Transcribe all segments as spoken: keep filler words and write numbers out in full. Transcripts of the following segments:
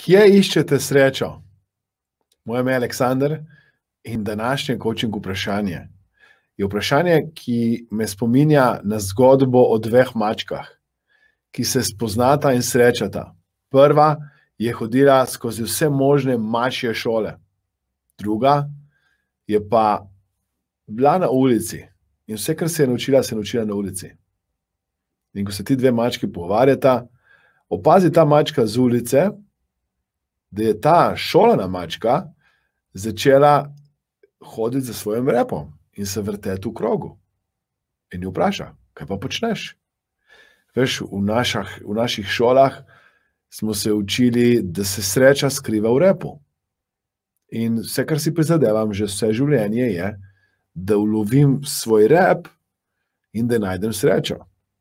Kje iščete srečo? Moje ime je Aleksander in današnje coaching vprašanje je vprašanje, ki me spominja na zgodbo o dveh mačkah, ki se spoznata in srečata. Prva je hodila skozi vse možne mačje šole, druga je pa bila na ulici in vse, kar se je naučila, se je naučila na ulici. In ko se ti dve mački pogovarjata, opazi ta mačka z ulice, da je ta šolana mačka začela hoditi za svojim repom in se vrteti v krogu. In jo vpraša, kaj pa počneš? Veš, v, našah, v naših šolah smo se učili, da se sreča skriva v repu. In vse, kar si prizadevam že vse življenje, je, da ulovim svoj rep in da najdem srečo.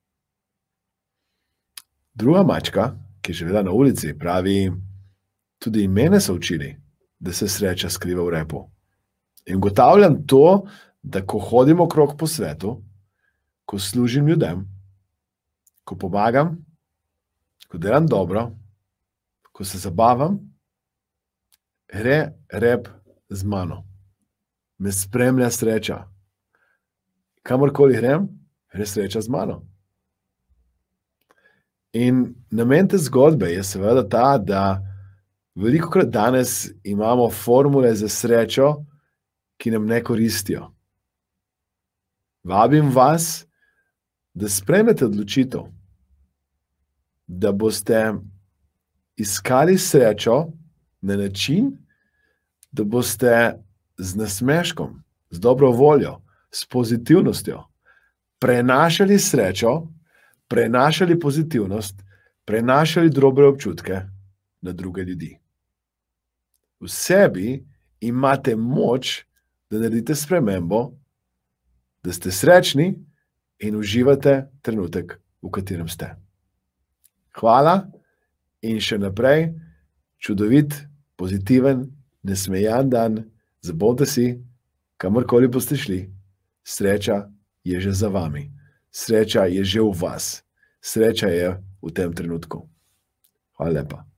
Druga mačka, ki je živela na ulici, pravi, tudi mene so učili, da se sreča skriva v repu. In ugotavljam to, da ko hodim okrog po svetu, ko služim ljudem, ko pomagam, ko delam dobro, ko se zabavam, gre rep z mano. Me spremlja sreča. Kamorkoli grem, gre sreča z mano. In namen te zgodbe je seveda ta, da velikokrat danes imamo formule za srečo, ki nam ne koristijo. Vabim vas, da sprejmete odločitev, da boste iskali srečo na način, da boste z nasmeškom, z dobro voljo, s pozitivnostjo prenašali srečo, prenašali pozitivnost, prenašali dobre občutke na druge ljudi. V sebi imate moč, da naredite spremembo, da ste srečni in uživate trenutek, v katerem ste. Hvala in še naprej čudovit, pozitiven, nasmejan dan. Zabavajte si, kamorkoli boste šli. Sreča je že za vami. Sreča je že v vas. Sreča je v tem trenutku. Hvala lepa.